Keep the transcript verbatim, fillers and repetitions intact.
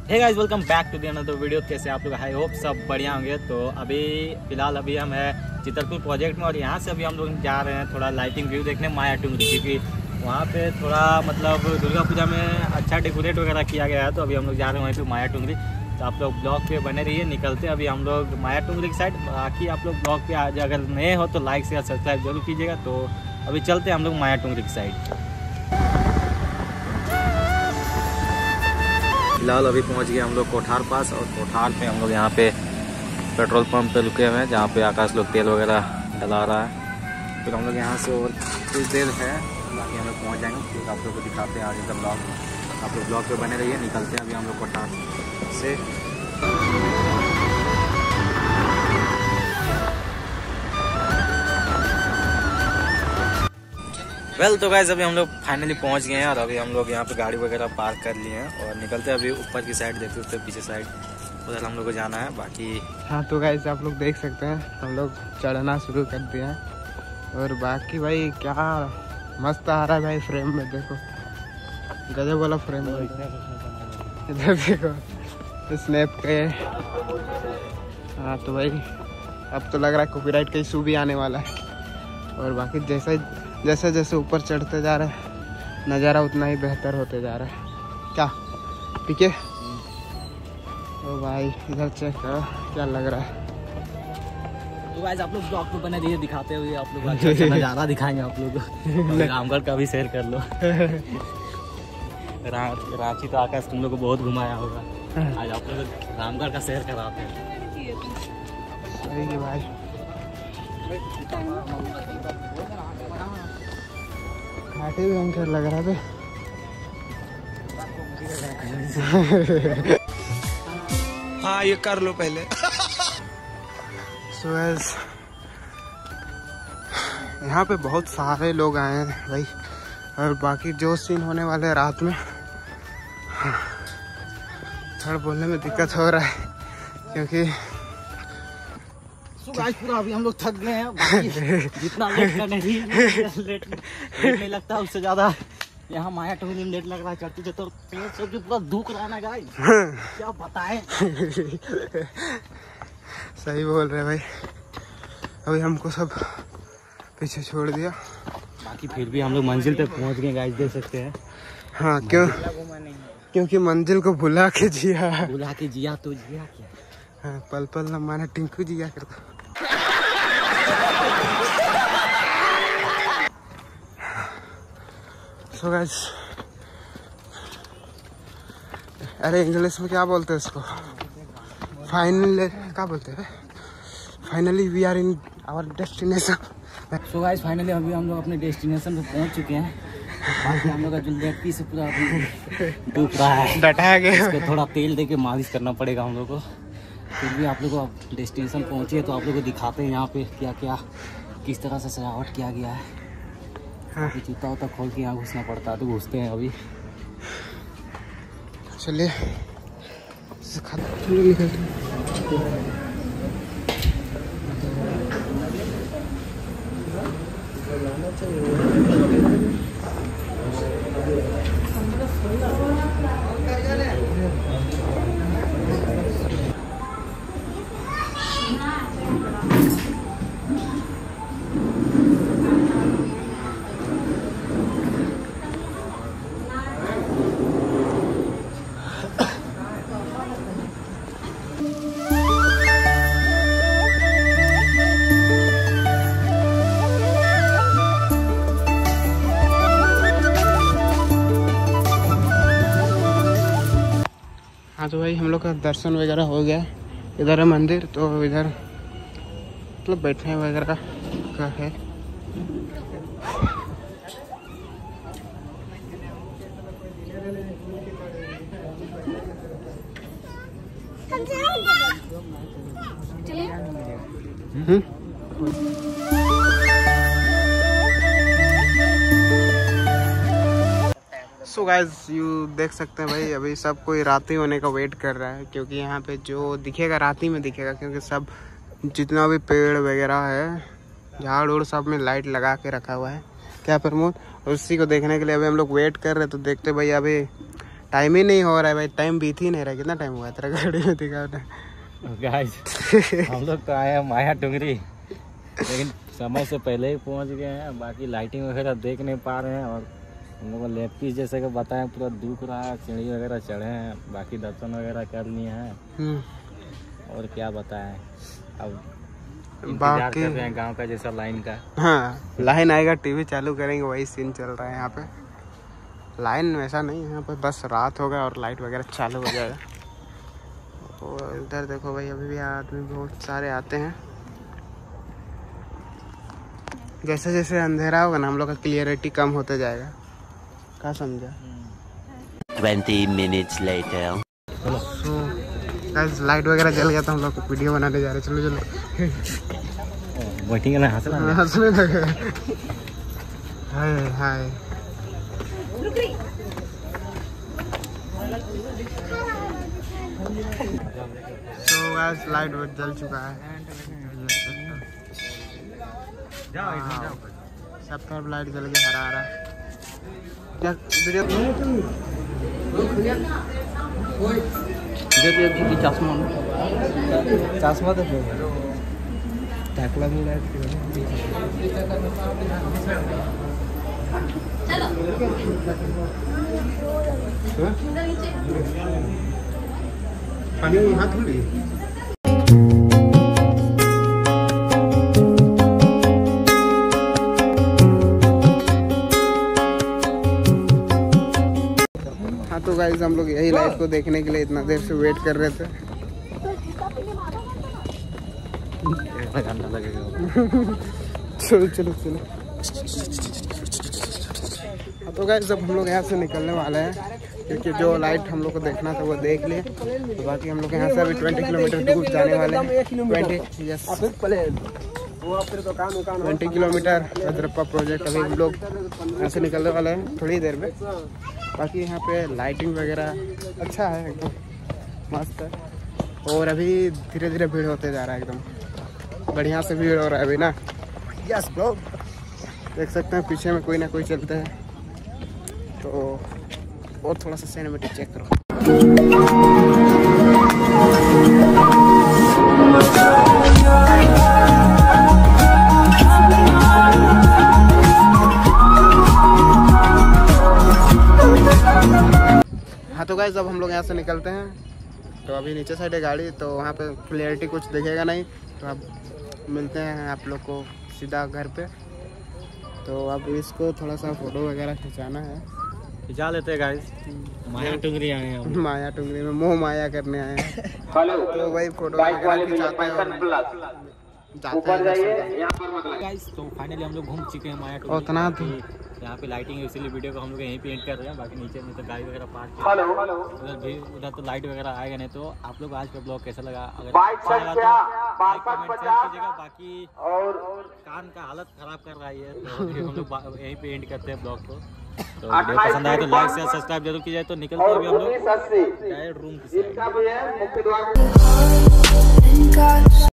Hey guys, welcome back to the another video. कैसे आप लोग? आई होप सब बढ़िया होंगे। तो अभी फिलहाल अभी हम है चित्रकूट प्रोजेक्ट में और यहाँ से अभी हम लोग जा रहे हैं थोड़ा लाइटिंग व्यू देखने माया टुंगरी, क्योंकि वहाँ पे थोड़ा मतलब दुर्गा पूजा में अच्छा डेकोरेट वगैरह किया गया है। तो अभी हम लोग जा रहे हैं वहीं पे माया टुंगरी। तो आप लोग ब्लॉग पे बने रहिए। निकलते हैं अभी हम लोग माया टुंगरी की साइड। बाकी आप लोग ब्लॉग पे आज अगर नए हो तो लाइक शेयर सब्सक्राइब जरूर कीजिएगा। तो अभी चलते हैं हम लोग माया टुंगरी की साइड। फिलहाल अभी पहुंच गए हम लोग कोठार पास, और कोठार पे हम लोग यहाँ पे पेट्रोल पंप पे रुके हुए हैं, जहाँ पे आकाश लोग तेल वगैरह डला रहा है। फिर हम लोग यहाँ से और कुछ देर है, बाकी हम लोग पहुँच जाएंगे। फिर आप लोग को दिखाते हैं आगे का ब्लॉग। आप लोग ब्लॉग पे बने रहिए। निकलते हैं अभी हम लोग कोठार से। वेल well, तो गाइस अभी हम लोग फाइनली पहुंच गए हैं और अभी हम लोग यहाँ पे गाड़ी वगैरह पार्क कर लिए हैं और निकलते हैं अभी ऊपर की साइड। देखते उससे पीछे साइड उधर हम लोग को जाना है। बाकी हाँ तो गाइस आप लोग देख सकते हैं हम लोग चढ़ना शुरू कर दिए हैं। और बाकी भाई क्या मस्त आ रहा है भाई, फ्रेम में देखो, गजब वाला फ्रेम है। इधर देखो स्नैप के। हाँ तो भाई अब तो लग रहा है कॉपीराइट का इशू भी आने वाला है। और बाकी जैसे जैसे जैसे ऊपर चढ़ते जा रहे हैं नज़ारा उतना ही बेहतर होते जा रहा है। क्या पीके? ओ भाई इधर चेक करो क्या लग रहा है। तो गाइस आप लोग ब्लॉग पे बने रहिए, दिखाते हुए आप लोग अच्छा नज़ारा दिखाएंगे आप लोग को। रामगढ़ का भी शेयर कर लो। रा, रांची तो आकाश तुम लोग को बहुत घुमाया होगा, आज आप लोग रामगढ़ का शेयर कराते हैं। सही है भाई। घाटे भी अंकर लग रहा है। हाँ ये कर लो पहले। सो एज यहाँ पे बहुत सारे लोग आए हैं भाई। और बाकी जो सीन होने वाले हैं रात में, थोड़ा बोलने में दिक्कत हो रहा है क्योंकि गाइस पूरा अभी हम लोग थक गए हैं। बाकी जितना लेट करने ही लेट, लेट नहीं लगता उससे ज्यादा यहाँ माया टुंगरी में लेट लग रहा है। चढ़ते तो सब पूरा दुख रहा है गाइस, क्या बताएं। सही बोल रहे भाई। अभी हमको सब पीछे छोड़ दिया। बाकी फिर भी हम लोग मंजिल तक पहुँच गए गाइस, देख सकते हैं। हाँ क्यों? क्योंकि मंजिल को भुला के जिया। भुला के जिया तो जिया क्या? हाँ, पल पल न माने टिंकू जिया कर। So guys, अरे इंग्लिश में क्या बोलते हैं इसको? फाइनल क्या बोलते हैं? Finally we are in our destination. So guys finally अभी हम लोग अपने डेस्टिनेशन पे पहुंच चुके हैं। बाकी हम लोग का जो लेफ्टी से पूरा डूब रहा है, डटा गया। इसको थोड़ा तेल दे के मालिश करना पड़ेगा हम लोग को। फिर भी आप लोग को डेस्टिनेशन पहुंचे तो आप लोग को दिखाते हैं यहाँ पे क्या क्या किस तरह से सजावट किया गया है। हाँ। जूता उता खोल के यहाँ घुसना पड़ता है, तो घुसते हैं अभी। चलिए हाँ तो भाई हम लोग का दर्शन वगैरह हो गया। इधर है मंदिर, तो इधर मतलब बैठने वगैरह का है। हम्म सो गाइस यू देख सकते हैं भाई, अभी सब कोई राती होने का वेट कर रहा है, क्योंकि यहाँ पे जो दिखेगा राती में दिखेगा, क्योंकि सब जितना भी पेड़ वगैरह है, झाड़ उड़ सब में लाइट लगा के रखा हुआ है। क्या प्रमोद, उसी को देखने के लिए अभी हम लोग वेट कर रहे हैं। तो देखते भाई अभी टाइम ही नहीं हो रहा है भाई, टाइम बीत ही नहीं रहा। कितना टाइम हुआ है तेरा गाड़ी में दिखा? गाइस हम लोग तो आए हैं माया टुंगरी, लेकिन समय से पहले ही पहुंच गए हैं। बाकी लाइटिंग वगैरह देख नहीं पा रहे हैं और हम लोग को लेग पीस जैसे कि बताएं पूरा दुख रहा है। सीढ़ी वगैरह चढ़े हैं, बाकी दर्शन वगैरह कर लिए हैं और क्या बताएं। अब इंतजार कर रहे हैं गांव का जैसा लाइन का। हाँ लाइन आएगा, टीवी चालू करेंगे, वही सीन चल रहा है यहाँ पे। लाइन वैसा नहीं है यहाँ पे, बस रात होगा और लाइट वगैरह चालू हो जाएगा। और इधर देखो भाई, अभी भी आदमी बहुत सारे आते हैं। जैसे जैसे अंधेरा होगा ना, हम लोग का क्लियरिटी कम होते जाएगा। क्या समझा? Twenty minutes later. So guys light वगैरह जल गया तो हम लोग वीडियो बनाने जा रहे हैं। चलो चलो बैठेंगे ना, हंसना हंसने लगे। हाय हाय सो गाइस लाइट जल चुका है। सब तरफ लाइट जल गया, हरा हरा। क्या वीडियो चश्मा चश्मा तो टैकला भी लाइट पानी में हाथ धुल रही। हाँ तो गाइस हम लोग यही लाइट को देखने के लिए इतना देर से वेट कर रहे थे। घंटा लगेगा। चलो चलो चलो। हाँ तो गाइस जब हम लोग यहाँ से निकलने वाले हैं, क्योंकि जो लाइट हम लोग को देखना था वो देख लिए। तो बाकी हम लोग यहाँ से अभी ट्वेंटी किलोमीटर दूर जाने वाले हैं। Twenty yes twenty kilometre Rajrappa project. अभी हम लोग यहाँ से निकलने वाले हैं थोड़ी देर में। बाकी यहाँ पे लाइटिंग वगैरह अच्छा है, एकदम मस्त है। और अभी धीरे धीरे भीड़ होते जा रहा है, एकदम बढ़िया से भीड़ हो रहा है अभी ना। यस ब्रो, देख सकते हैं पीछे में कोई ना कोई चलते हैं। तो और थोड़ा सा सिनेमैटिक चेक करो। हाँ तो गाइस अब हम लोग यहाँ से निकलते हैं। तो अभी नीचे साइड है गाड़ी, तो वहाँ पे क्लियरिटी कुछ दिखेगा नहीं। तो अब मिलते हैं आप लोग को सीधा घर पे। तो अब इसको थोड़ा सा फोटो वगैरह खिंचाना है, खिंचा लेते हैं गाइस। माया टुंगरी आए हैं, माया टुंगरी में मोह माया करने आए हैं। तो भाई फोटो वगैरह खिंचाते हैं। ऊपर जाइए यहाँ पर गाइस। तो फाइनली हम लोग घूम चुके हैं माया टुंगरी। उतना तो यहाँ पे लाइटिंग है, इसीलिए वीडियो को हम लोग यहीं पे एंड कर रहे हैं। बाकी नीचे में तो गाड़ी वगैरह पार्क हेलो उधर भी, उधर तो लाइट वगैरह आएगा नहीं। तो आप लोग आज का ब्लॉग कैसा लगा? अगर बाइक अच्छा लगा संख्या तो लाइक कमेंट शेयर कीजिएगा। बाकी और कान का हालत खराब कर रहा है, तो अभी हम लोग यहीं पे एंड करते हैं ब्लॉग को। तो वीडियो पसंद आए तो लाइक शेयर सब्सक्राइब जरूर कीजिए। तो निकलते हैं अभी हम लोग डायरेक्ट रूम की साइड। मुख्य द्वार।